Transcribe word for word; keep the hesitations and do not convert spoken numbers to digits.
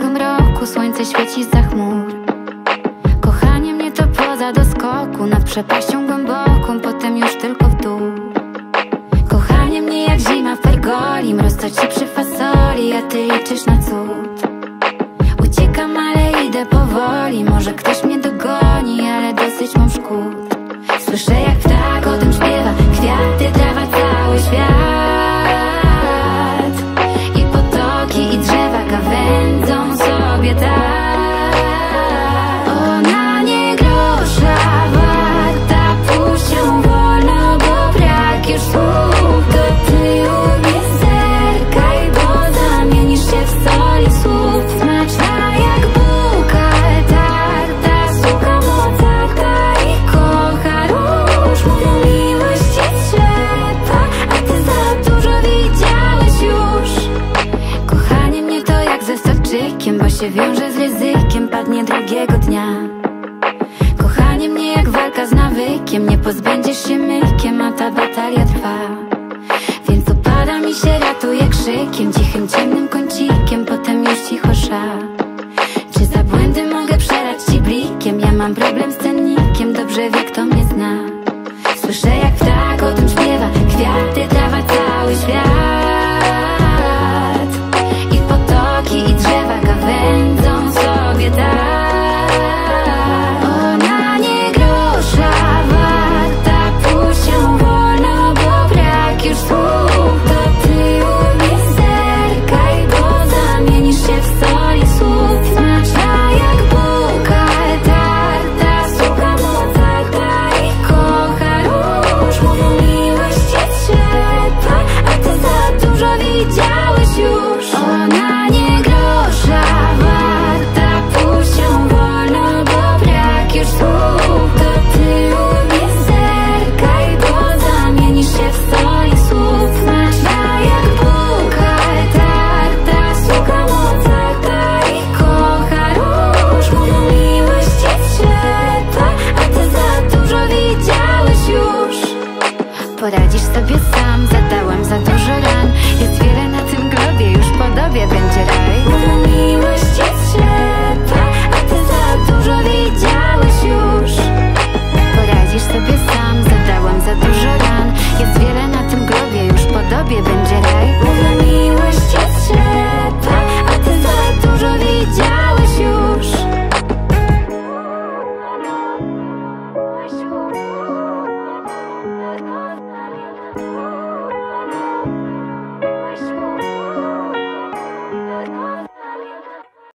każdego mroku słońce świeci zza chmur. Kochanie mnie to poza doskoku, nad przepaścią głęboką, potem już tylko w dół. Kochanie mnie jak zima w pergoli, mrozcoć się przy fasoli, a ty liczysz na cud. Uciekam, ale idę powoli, może ktoś mnie dogoni, ale dosyć mam szkód. Słyszę jak ptak o tym śpiewa, kwiaty, trawa, cały świat. I potoki i drzewa gawędzą sobie tak. Ona nie grosza warta, puść ją wolno, bo brak już słów. Do tyłu nie zerkaj, bo zamienisz się w soli słów. Smaczna jak bułka tarta, słucha Mozarta i kocha róż. Mówią, miłość ci trzeba, a ty za dużo widziałeś już. Kochanie mnie to jak ze soczykiem, bo się wiąże z ryzykiem, padnie drugiego dnia. Kochanie mnie jak walka z nawykiem, nie pozbędziesz się mykiem, a ta batalia trwa. Więc upada mi się, ratuje krzykiem, cichym, ciemnym kącikiem, potem już cicho sza. Czy za błędy mogę przelać ci blikiem? Ja mam problem z cennikiem, dobrze wie